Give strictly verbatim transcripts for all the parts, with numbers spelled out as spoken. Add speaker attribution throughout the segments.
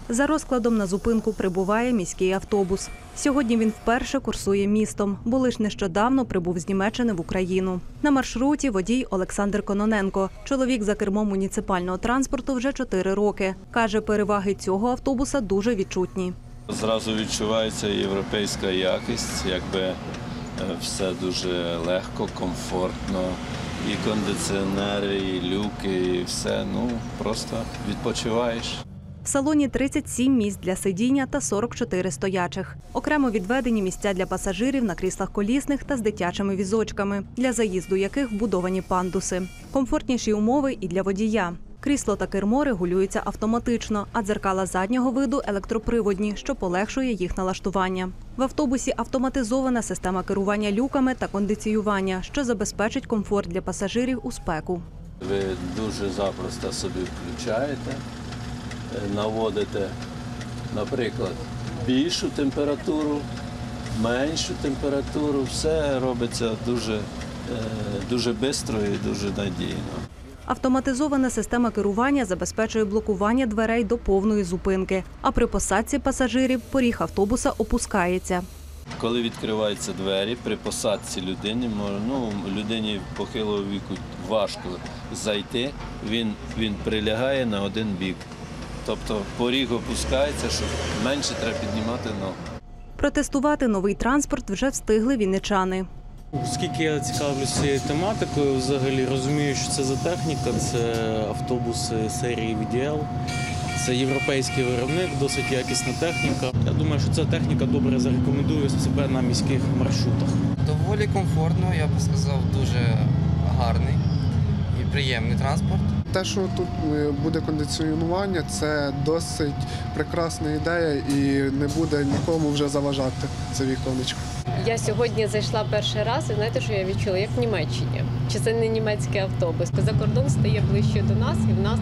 Speaker 1: За розкладом на зупинку прибуває міський автобус. Сьогодні він вперше курсує містом, бо лише нещодавно прибув з Німеччини в Україну. На маршруті водій Олександр Кононенко. Чоловік за кермом муніципального транспорту вже чотири роки. Каже, переваги цього автобуса дуже відчутні.
Speaker 2: Зразу відчувається європейська якість, якби все дуже легко, комфортно. І кондиціонери, і люки, і все. Ну, просто відпочиваєш.
Speaker 1: В салоні тридцять сім місць для сидіння та сорок чотири стоячих. Окремо відведені місця для пасажирів на кріслах колісних та з дитячими візочками, для заїзду яких вбудовані пандуси. Комфортніші умови і для водія. Крісло та кермо регулюються автоматично, а дзеркала заднього виду електроприводні, що полегшує їх налаштування. В автобусі автоматизована система керування люками та кондиціювання, що забезпечить комфорт для пасажирів у спеку.
Speaker 2: Ви дуже запросто собі включаєте, наводите, наприклад, більшу температуру, меншу температуру. Все робиться дуже, дуже швидко і дуже надійно.
Speaker 1: Автоматизована система керування забезпечує блокування дверей до повної зупинки, а при посадці пасажирів поріг автобуса опускається.
Speaker 2: Коли відкриваються двері, при посадці людини, ну, людині похилого віку важко зайти, він, він прилягає на один бік. Тобто поріг опускається, щоб менше треба піднімати ногу.
Speaker 1: Протестувати новий транспорт вже встигли вінничани.
Speaker 3: Оскільки я цікавлюся цією тематикою, взагалі розумію, що це за техніка, це автобуси серії ві ді ел, це європейський виробник, досить якісна техніка. Я думаю, що ця техніка добре зарекомендує себе на міських маршрутах.
Speaker 4: Доволі комфортно, я би сказав, дуже гарний і приємний транспорт.
Speaker 5: Те, що тут буде кондиціонування, це досить прекрасна ідея і не буде нікому вже заважати це віконечко.
Speaker 6: Я сьогодні зайшла перший раз і знаєте, що я відчула, як в Німеччині. Чи це не німецький автобус? За кордон стає ближче до нас і в нас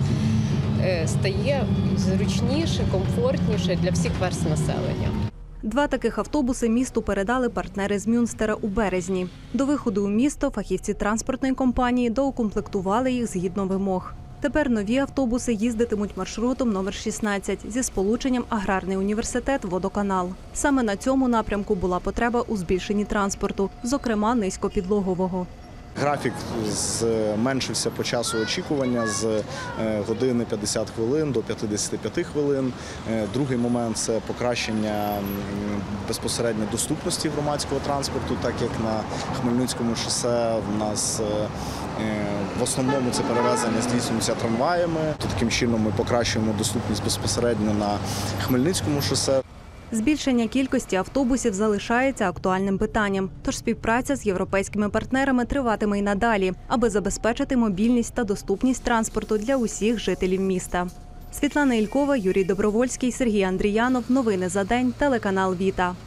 Speaker 6: стає зручніше, комфортніше для всіх верств населення.
Speaker 1: Два таких автобуси місту передали партнери з Мюнстера у березні. До виходу у місто фахівці транспортної компанії доукомплектували їх згідно вимог. Тепер нові автобуси їздитимуть маршрутом номер шістнадцять зі сполученням Аграрний університет «Водоканал». Саме на цьому напрямку була потреба у збільшенні транспорту, зокрема низькопідлогового.
Speaker 7: Графік зменшився по часу очікування з години п'ятдесят хвилин до п'ятдесят п'ять хвилин. Другий момент – це покращення безпосередньо доступності громадського транспорту, так як на Хмельницькому шосе в нас в основному це перевезення здійснюється трамваями. Таким чином ми покращуємо доступність безпосередньо на Хмельницькому шосе.
Speaker 1: Збільшення кількості автобусів залишається актуальним питанням, тож співпраця з європейськими партнерами триватиме й надалі, аби забезпечити мобільність та доступність транспорту для усіх жителів міста. Світлана Ількова, Юрій Добровольський, Сергій Андріянов. Новини за день. Телеканал «Віта».